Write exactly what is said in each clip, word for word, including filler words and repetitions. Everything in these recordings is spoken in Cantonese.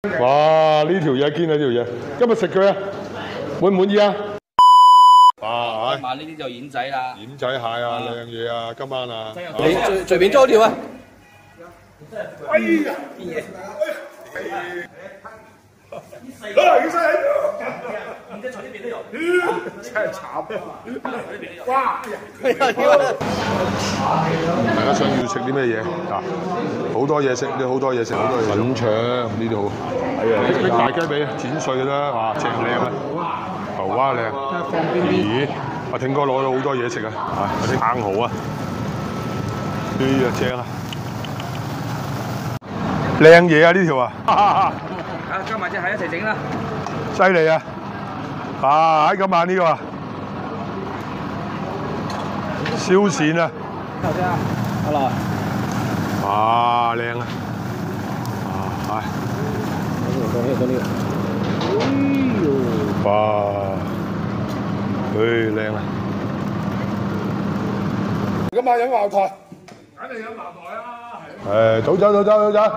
哇！呢條嘢堅啊，呢條嘢，今日食佢啊，滿唔滿意啊？哇！ 今晚呢啲就丸仔啦， 丸仔蟹啊，靚嘢啊，今晚啊， 你隨隨便租條啊！ 哎呀！啊！醫生喺度， 丸仔坐呢邊都有， 真係慘！哇！大家想要食啲咩嘢啊？好多嘢食，你好多嘢食，好多嘢。粉腸呢度，係啊，啲大雞髀剪碎啦，哇，正靚啊！頭蛙靚，咦？阿挺哥攞到好多嘢食啊！啊，有啲生蠔啊，哎呀，正啊！靚嘢啊！呢條啊！ 啊，加埋隻蟹一齊整啦！ 犀利啊！啊，喺今晚呢個啊，燒鱔啊！ 頭先啊，阿來， 哇，靚啊！啊，係。 到呢度，到呢度。哎呦！ 哇！誒，靚啊！今晚飲茅台， 肯定有茅台啦， 誒，早走早走早走！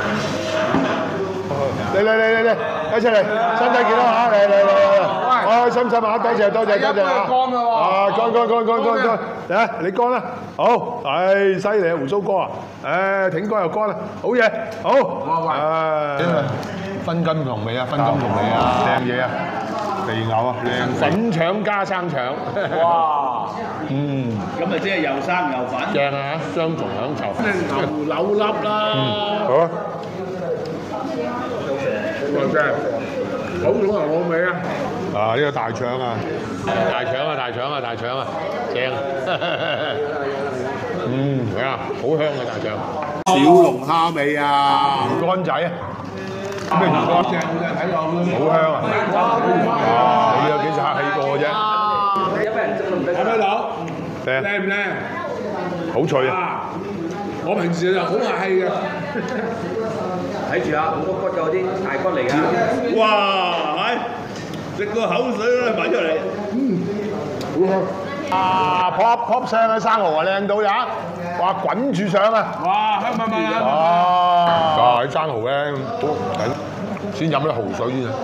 嚟嚟嚟嚟嚟，一齊嚟，身體健康嚇！嚟嚟嚟嚟，開開心心嚇！多謝多謝多謝嚇！ 乾啦喎！ 啊，乾乾乾乾乾乾，嚟啊！你乾啦，好，係犀利啊！胡鬚哥啊，誒，挺哥又乾啦，好嘢，好，誒，分金同味啊，分金同味啊，靚嘢啊！肥牛啊，靚粉腸加生腸， 哇！ 嗯， 咁咪即係又生又粉， 正啊，雙重享受。 牛柳粒啦， 好啊， 哇正，好重又好味啊！ 啊呢個大腸啊，大腸啊，大腸啊，大腸啊，正，嗯，係啊，好香嘅大腸。 小龍蝦味啊， 魚乾仔啊，咩魚乾？ 正嘅睇落好香啊！哇，你有幾時客氣過啫？ 睇唔睇到？ 靚靚唔靚？ 好脆啊！ 啊！我平時就好客氣嘅。 睇住啊，好多骨㗎嗰啲大骨嚟㗎。 哇！係食個口水都擺出嚟。嗯，好香。 啊 pop pop 聲嘅生蠔啊，靚到呀！哇，滾住上啊！ 哇！香噴噴啊！ 啊！啲生蠔咧，好先飲啲蠔水先啊！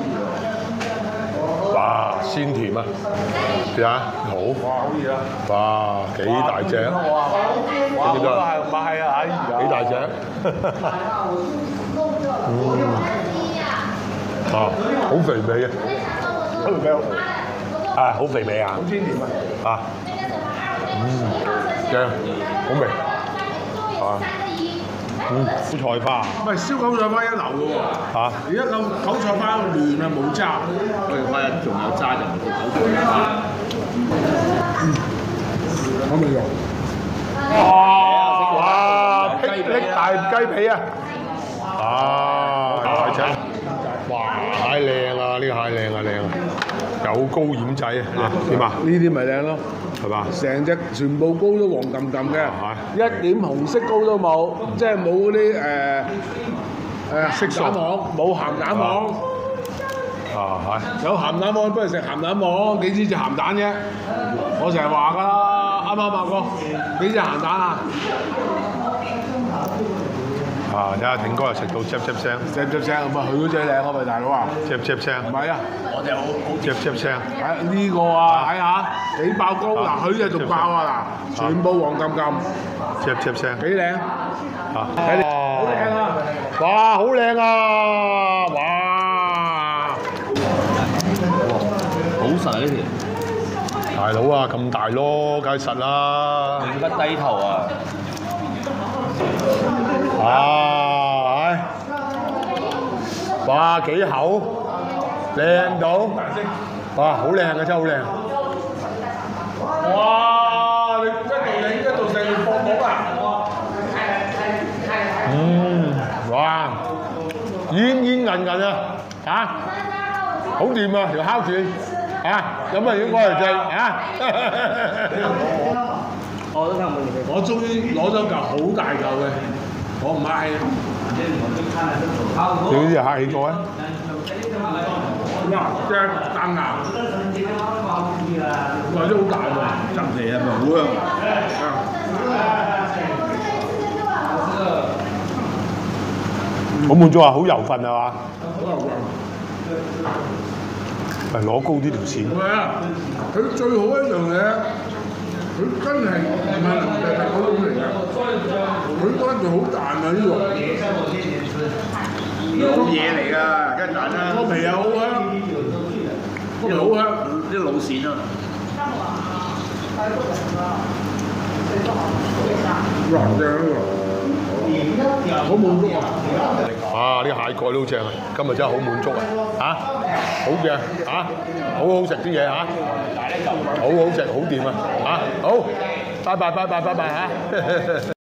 哇，鮮甜啊！試下蠔， 哇！好熱啊！ 哇，幾大隻！ 哇！我都係買啊！哎呀！ 幾大隻？嗯，啊，好肥美啊！ 好肥味， 啊，好肥美啊！ 好鮮甜啊！ 啊，嗯，正，好味，啊，嗯，韭菜花， 唔係燒韭菜花一流嘅喎。 嚇， 而家咁韭菜花亂啊，冇渣。 我哋花仲有渣就唔到九菜花。 好味用。 哇，哇，霹靂大雞髀啊！啊，大隻，哇，太靚啦！呢個蟹靚啊靚啊，有高掩仔啊，點啊？ 呢啲咪靚咯， 係嘛？ 成隻全部膏都黃冚冚嘅，一點紅色膏都冇，即係冇嗰啲誒誒色蛋黃，冇鹹蛋黃。 啊，係。 有鹹蛋黃不如食鹹蛋黃，幾支隻鹹蛋啫？我成日話㗎啦，啱唔啱啊哥？幾隻鹹蛋啊？ 啊！睇下挺哥又食到嘖嘖聲， 聲聲聲咁啊，佢嗰隻靚啊咪大佬啊！ 嘖嘖聲， 唔係啊， 我哋好好嘖嘖聲。 睇呢個啊，睇下幾爆膏嗱，佢隻仲爆啊嗱，全部黃冚冚， 嘖嘖聲。 幾靚啊！ 睇你好靚啊！ 哇！好靚啊！哇！ 好實啊呢條， 大佬啊，咁大咯，梗係實啦。 永不低頭啊！ 啊！哇！幾厚，靚到，哇！好靚啊，真係好靚。 哇！你一度影一度成條放帽啊！ 嗯，哇！煙煙韌韌啊，嚇！好掂啊，條烤串嚇，有乜嘢過嚟食嚇？ 我都聽冇嘢。 我終於攞咗嚿好大嚿嘅，我唔客氣。 你呢啲係客氣過啊？ 哇！即係彈牙，哇！都好大喎，真皮係咪好香？嗯， 好滿足啊，好油份係嘛？ 好油份。 係攞高啲條線。 係啊，佢最好一樣嘢，佢真係唔係腍突突嗰種嚟嘅，佢嗰陣好彈啊呢肉。 好嘢嚟㗎，雞蛋啦。 個皮又好香，個皮好香， 啲老鱔啊。 哇！正呢個，好滿足啊！ 啊！啲蟹蓋都好正啊！今日真係好滿足啊！嚇，好嘅嚇，好好食啲嘢嚇，好好食，好掂啊！嚇，好，拜拜拜拜拜拜嚇。